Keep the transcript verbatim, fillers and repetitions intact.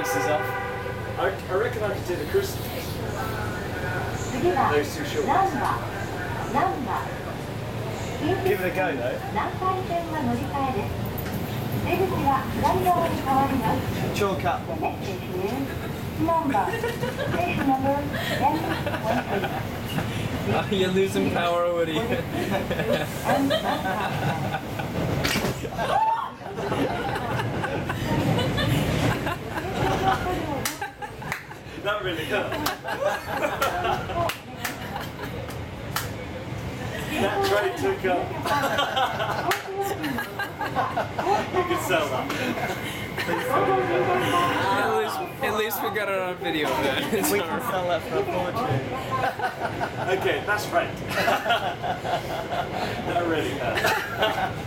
faces off. I, I reckon I could do the Christmas. Those two short ones. Give it a go though. Chalk up. Oh, you're losing power, Woody. That really hurt. That train took up. You can sell that. At least, at least we got it on video then. We can sell that for a fortune. Okay, that's right. That really hurt.